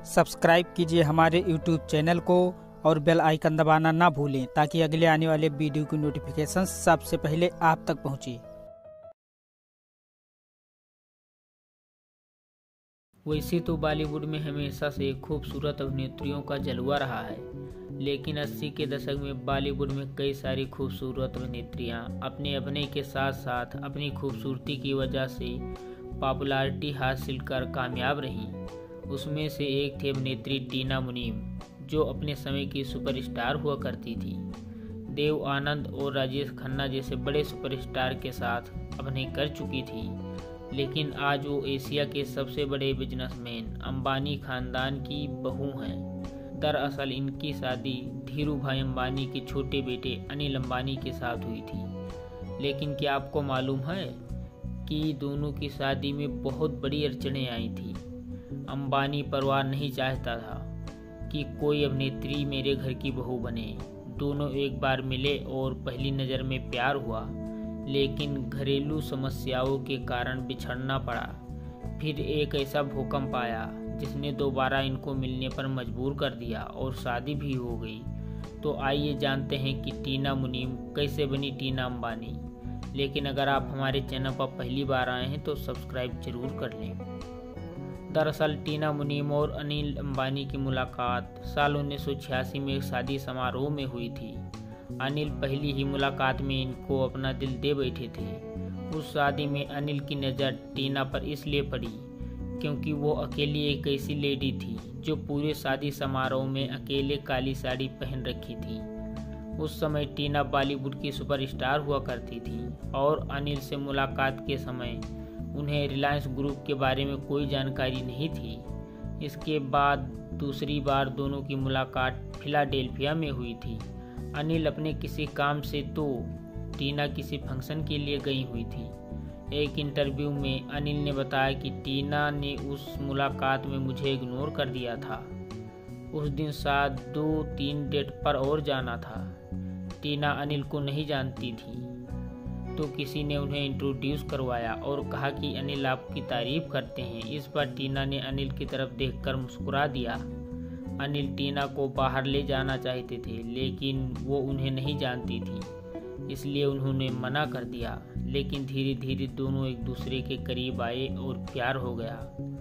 Subscribe कीजिए हमारे YouTube channel को और बेल आइकन दबाना ना भूलें ताकि अगले आने वाले वीडियो की नोटिफिकेशन सबसे पहले आप तक पहुंचे। वैसे तो बॉलीवुड में हमेशा से खूबसूरत अभिनेत्रियों का जलवा रहा है, लेकिन 80 के दशक में बॉलीवुड में कई सारी खूबसूरत अभिनेत्रियां अपने अभिनय के साथ साथ अपनी खूबसूरती की वजह से पॉपुलैरिटी हासिल कर कामयाब रहीं। उसमें से एक थी अभिनेत्री टीना मुनीम, जो अपने समय की सुपरस्टार हुआ करती थी। देव आनंद और राजेश खन्ना जैसे बड़े सुपरस्टार के साथ अभिनय कर चुकी थी, लेकिन आज वो एशिया के सबसे बड़े बिजनेसमैन अंबानी खानदान की बहू हैं। दरअसल इनकी शादी धीरू भाई अंबानी के छोटे बेटे अनिल अंबानी के साथ हुई थी। लेकिन क्या आपको मालूम है कि दोनों की शादी में बहुत बड़ी अड़चनें आई थी। अंबानी परिवार नहीं चाहता था कि कोई अभिनेत्री मेरे घर की बहू बने। दोनों एक बार मिले और पहली नज़र में प्यार हुआ, लेकिन घरेलू समस्याओं के कारण बिछड़ना पड़ा। फिर एक ऐसा भूकंप आया जिसने दोबारा इनको मिलने पर मजबूर कर दिया और शादी भी हो गई। तो आइए जानते हैं कि टीना मुनीम कैसे बनी टीना अंबानी। लेकिन अगर आप हमारे चैनल पर पहली बार आए हैं तो सब्सक्राइब जरूर कर लें। दरअसल टीना मुनीम और अनिल अंबानी की मुलाकात साल 1986 में एक शादी समारोह में हुई थी। अनिल पहली ही मुलाकात में इनको अपना दिल दे बैठे थे। उस शादी में अनिल की नज़र टीना पर इसलिए पड़ी क्योंकि वो अकेली एक ऐसी लेडी थी जो पूरे शादी समारोह में अकेले काली साड़ी पहन रखी थी। उस समय टीना बॉलीवुड की सुपरस्टार हुआ करती थी और अनिल से मुलाकात के समय उन्हें रिलायंस ग्रुप के बारे में कोई जानकारी नहीं थी। इसके बाद दूसरी बार दोनों की मुलाकात फिलाडेल्फिया में हुई थी। अनिल अपने किसी काम से तो टीना किसी फंक्शन के लिए गई हुई थी। एक इंटरव्यू में अनिल ने बताया कि टीना ने उस मुलाकात में मुझे इग्नोर कर दिया था। उस दिन साथ 2-3 डेट पर और जाना था। टीना अनिल को नहीं जानती थी, तो किसी ने उन्हें इंट्रोड्यूस करवाया और कहा कि अनिल आपकी तारीफ करते हैं। इस पर टीना ने अनिल की तरफ देखकर मुस्कुरा दिया। अनिल टीना को बाहर ले जाना चाहते थे, लेकिन वो उन्हें नहीं जानती थी, इसलिए उन्होंने मना कर दिया। लेकिन धीरे धीरे दोनों एक दूसरे के करीब आए और प्यार हो गया।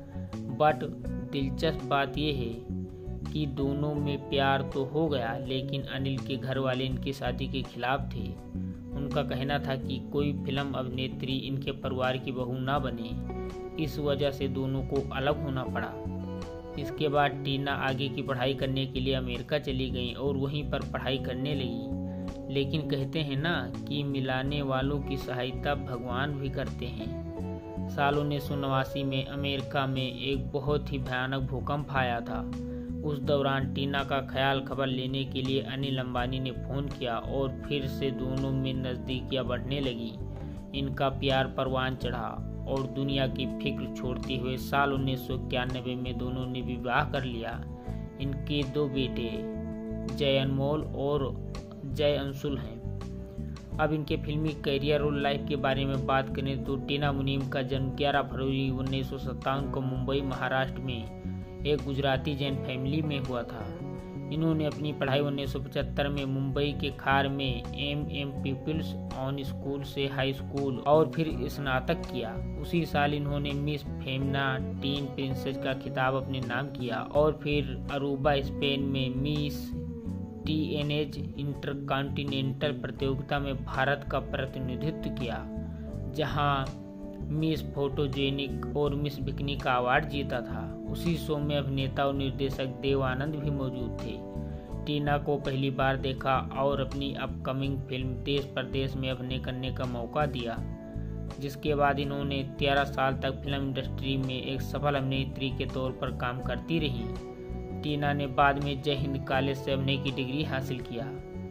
बट दिलचस्प बात यह है कि दोनों में प्यार तो हो गया, लेकिन अनिल के घर वाले इनकी शादी के खिलाफ थे। उनका कहना था कि कोई फिल्म अभिनेत्री इनके परिवार की बहू ना बने। इस वजह से दोनों को अलग होना पड़ा। इसके बाद टीना आगे की पढ़ाई करने के लिए अमेरिका चली गई और वहीं पर पढ़ाई करने लगी। लेकिन कहते हैं ना कि मिलाने वालों की सहायता भगवान भी करते हैं। साल 1989 में अमेरिका में एक बहुत ही भयानक भूकंप आया था। उस दौरान टीना का ख्याल खबर लेने के लिए अनिल अंबानी ने फ़ोन किया और फिर से दोनों में नज़दीकियां बढ़ने लगी। इनका प्यार परवान चढ़ा और दुनिया की फिक्र छोड़ते हुए साल 1991 में दोनों ने विवाह कर लिया। इनके 2 बेटे जय अनमोल और जय अंशुल हैं। अब इनके फिल्मी करियर और लाइफ के बारे में बात करें तो टीना मुनीम का जन्म 11 फरवरी 1957 को मुंबई महाराष्ट्र में एक गुजराती जैन फैमिली में हुआ था। इन्होंने अपनी पढ़ाई 1975 में मुंबई के खार में MM पीपल्स ऑन स्कूल से हाई स्कूल और फिर स्नातक किया। उसी साल इन्होंने मिस फेमना टीन प्रिंसेस का खिताब अपने नाम किया और फिर अरूबा स्पेन में मिस टीएनएज इंटरकॉन्टिनेंटल प्रतियोगिता में भारत का प्रतिनिधित्व किया, जहां मिस फोटोजेनिक और मिस बिकनी का अवार्ड जीता था। उसी शो में अभिनेता और निर्देशक देव आनंद भी मौजूद थे। टीना को पहली बार देखा और अपनी अपकमिंग फिल्म देश परदेश में अभिनय करने का मौका दिया, जिसके बाद इन्होंने 13 साल तक फिल्म इंडस्ट्री में एक सफल अभिनेत्री के तौर पर काम करती रही। टीना ने बाद में जय हिंद कॉलेज से अभिनय की डिग्री हासिल किया।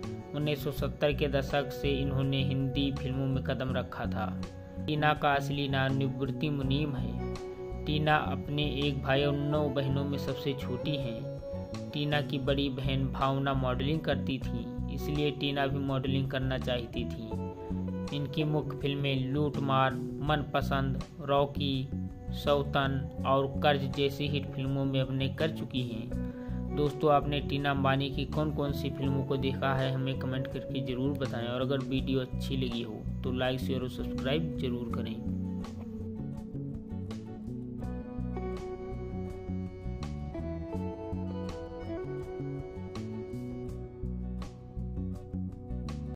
1970 के दशक से इन्होंने हिंदी फिल्मों में कदम रखा था। टीना का असली नाम निवृत्ति मुनीम है। टीना अपने एक भाई और 9 बहनों में सबसे छोटी हैं। टीना की बड़ी बहन भावना मॉडलिंग करती थी, इसलिए टीना भी मॉडलिंग करना चाहती थी। इनकी मुख्य फिल्में लूट मार, मनपसंद, रॉकी, सौतन और कर्ज जैसी हिट फिल्मों में अभिनय कर चुकी हैं। दोस्तों, आपने टीना अंबानी की कौन कौन सी फिल्मों को देखा है हमें कमेंट करके ज़रूर बताएं और अगर वीडियो अच्छी लगी हो तो लाइक शेयर और सब्सक्राइब जरूर करें।